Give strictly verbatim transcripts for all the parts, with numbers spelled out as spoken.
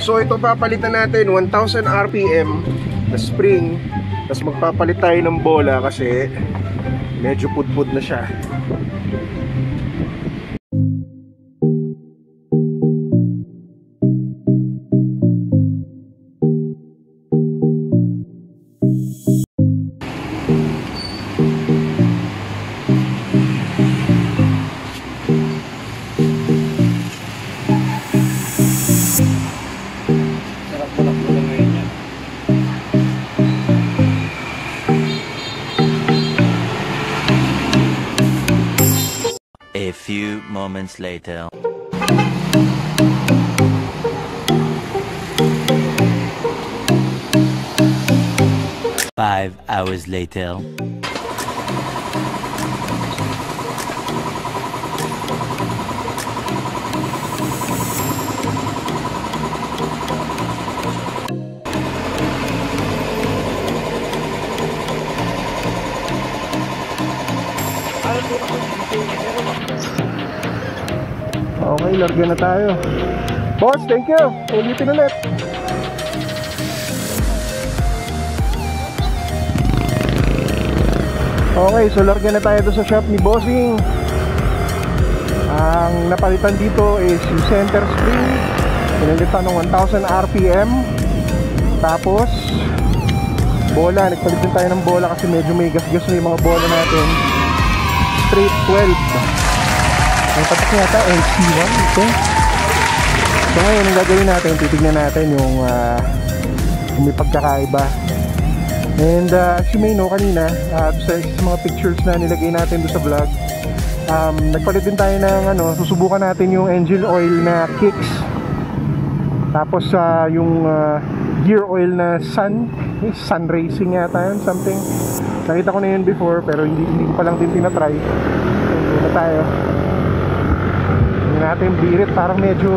So ito papalitan natin one thousand R P M na spring. Tapos magpapalit tayo ng bola kasi medyo pudpud na siya. A few moments later. Five hours later. Okay, larga na tayo. Boss, thank you. Ulitin ulit. Okay, so larga na tayo doon sa shop ni Bossing. Ang napalitan dito is yung center spring. Pinalitan ng one thousand R P M. Tapos bola, nagpalit din tayo ng bola kasi medyo may gas-gas na yung mga bola natin. Straight twelve. Ang patak yata L C one ito. So ngayon ang gagawin natin, titignan natin yung uh, kung may pagkakaiba. And uh, as you may know kanina, uh, sa, sa mga pictures na nilagay natin doon sa vlog, um, nagpalit din tayo ng ano, susubukan natin yung engine oil na Kicks. Tapos uh, yung uh, gear oil na Sun, eh, Sun Racing yata yun, something. Nakita ko na yun before pero hindi, hindi ko pa lang din tinatry. Hindi na tayo. Hindi natin birit, parang medyo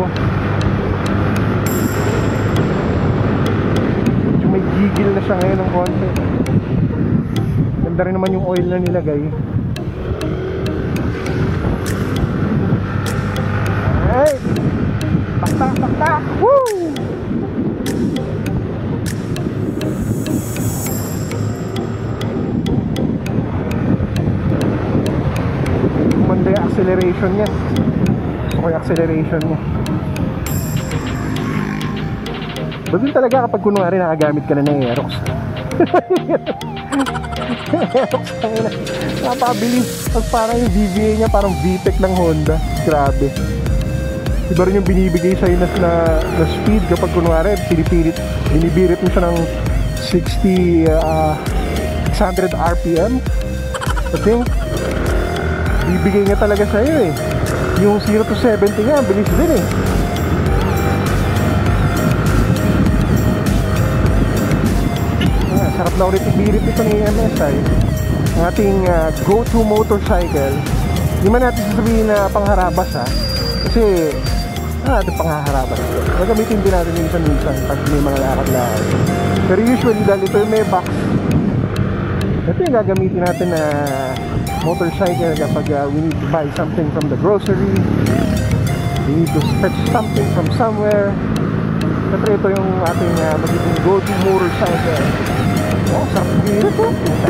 medyo may gigil na siya ngayon ng konti. Ganda rin naman yung oil na nilagay. Alright, pakta, pakta. Woo! Kumanda yung acceleration niya. Gusto ko yung acceleration niya. Doon talaga kapag kunwari nakagamit ka na ng Aerox. Aerox, napakabilis. Pag parang yung V V A niya parang V TEC ng Honda. Grabe. Iba rin yung binibigay sa'yo na, na, na speed kapag kunwari pinipilit, binibirit mo siya ng sixty, uh, six hundred R P M. I think bibigay nga talaga sa'yo eh. Yung zero to seventy nga, bilis din eh. Ah, sarap na ulit ibirit ito ni M S I. Ang ating uh, go-to motorcycle. Hindi man natin sasabihin na pangharabas ha. Kasi ah, ito pangharabas. Nagamitin din natin minsan-minsan pag may mga lakad-lakad. Pero usually dahil ito yung may box, ito yung gagamitin natin na motorcycle kapag uh, we need to buy something from the grocery, we need to fetch something from somewhere. Siyempre ito yung ating uh, magiging go-to motorcycle. Oh, sarap din ito.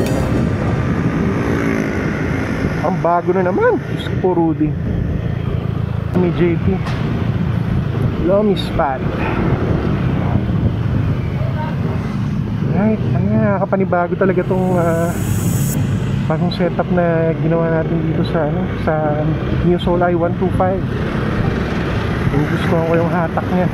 Ang bago na naman. Diyos ko po, Rudy. May J P Lomi Spot. Right, ayan, nakakapanibago talaga itong uh, bagong setup na ginawa natin dito sa ano, sa New Solai one twenty-five. Gusto ko yung hatak niya.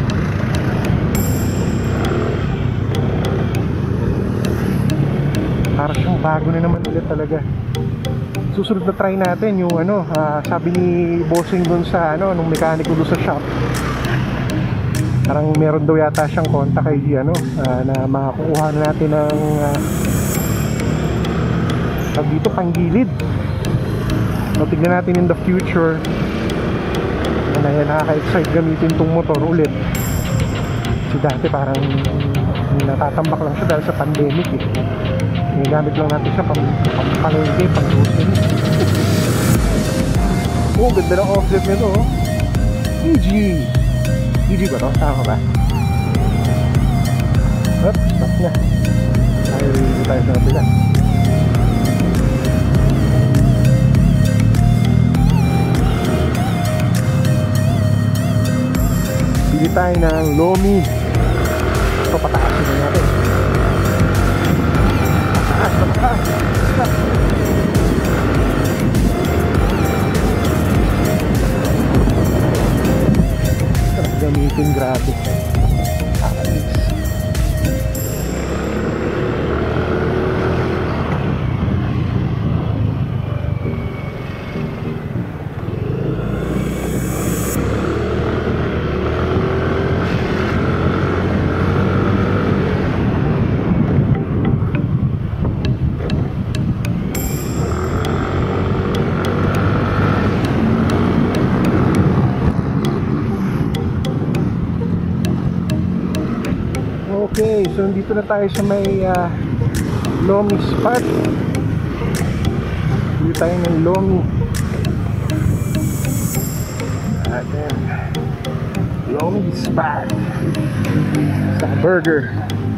Para siyang bago na naman ulit talaga. Susunod na try natin yung ano, uh, sabi ni Bossing dun sa ano, nung mekaniko dun sa shop. Parang meron daw yata siyang kontak kay ano, uh, na makakuha na natin ng uh, tag dito panggilid. So tignan natin in the future. Na yan, nakaka-excite gamitin tong motor ulit. Kasi dati parang natatambak lang siya dahil sa pandemic eh. Gamit lang natin siya pang palengke, pang grocery. Oh, ganda ng offset nito oh. E G E G ba to? Tama ba? Oops, stop na. Ayaw rin tayo sa kabila. Bili tayo ng Lomi. Ito, pataasin na natin. Pataas, pataas. Stop. Sarap gamitin, grabe. Alis. Okay, so dito na tayo sa may uh, Lomi spot. Dito tayo ng Lomi. Ayan. Lomi spot. Sa burger.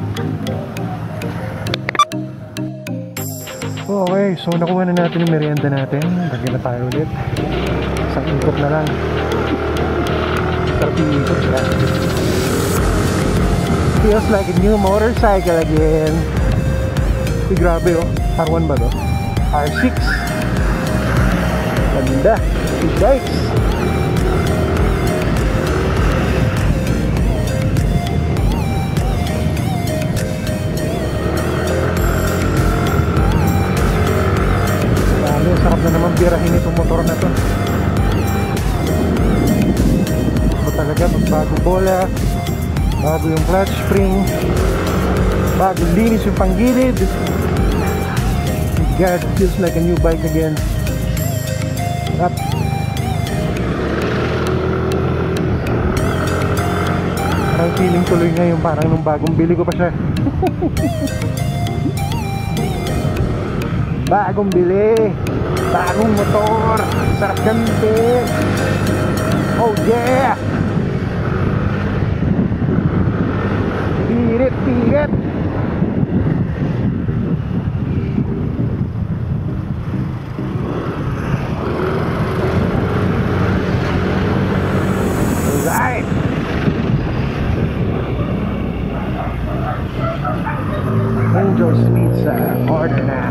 Okay, so nakuha na natin yung merienda natin. Lagyan na tayo ulit. Isang ikot na lang. Sarap yung ikot. Feels like a new motorcycle again. Uy, grabe oh. R one ba to? R six. Ganda. Big bikes. Grabe, sarap na naman birahin itong motor na to. Ito talaga, bagong bola, bago yung clutch spring, bago linis yung panggilid. God, feels like a new bike again. Up. Parang feeling tuloy ngayon, parang nung bagong bili ko pa siya. Bagong bili, bagong motor, sarap gamitin. Oh yeah! Pirit, pirit. Alright. Angel's Pizza, order na.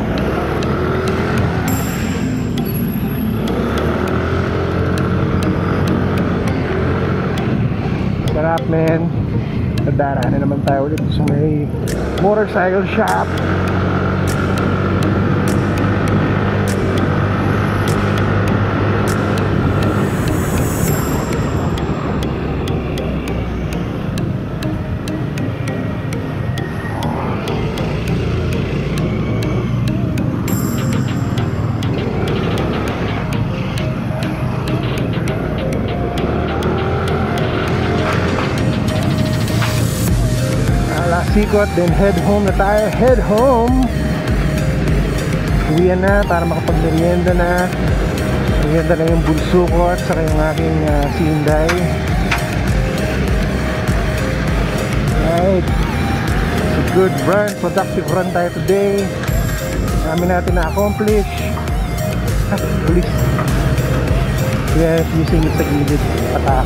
Sarap, man. Daraan na naman tayo ulit sa may motorcycle shop. Sikot, then head home na tayo. Head home. Uwian na para makapag-merienda na. Merienda na yung bulso ko at saka yung aking uh, sinday. Right. It's a good run, productive run tayo today. Dami natin na-accomplish. Ah, police. Yes, using it sa gilid. Patak.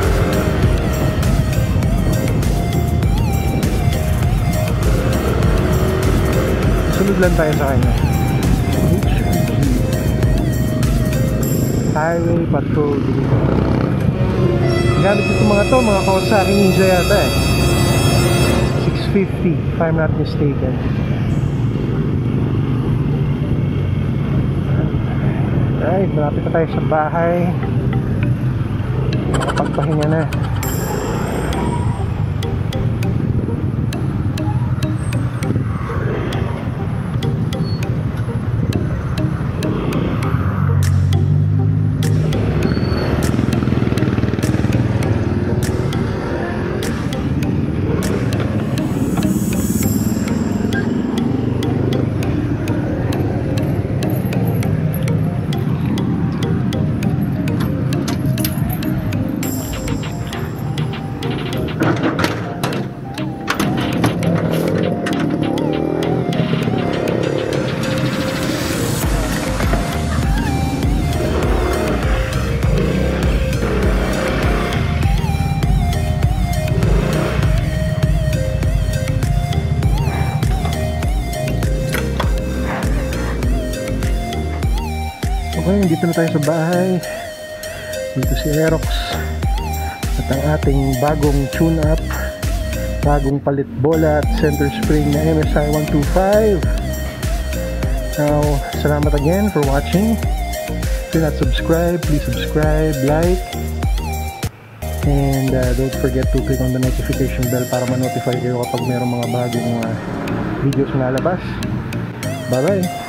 Sunod lang tayo sa kanya. Highway Patrol. Gamit ito mga to, mga Kawasaki Ninja yata eh. six fifty if I'm not mistaken. Alright, malapit na tayo sa bahay. Makapagpahinga na. morning, dito na tayo sa bahay. Dito si Aerox at ang ating bagong tune-up, bagong palit bola at center spring na M S I one twenty-five. Now, salamat again for watching. If you're not subscribed, please subscribe, like, and uh, don't forget to click on the notification bell para ma-notify kayo kapag mayroong mga bagong uh, videos na lalabas. Bye bye!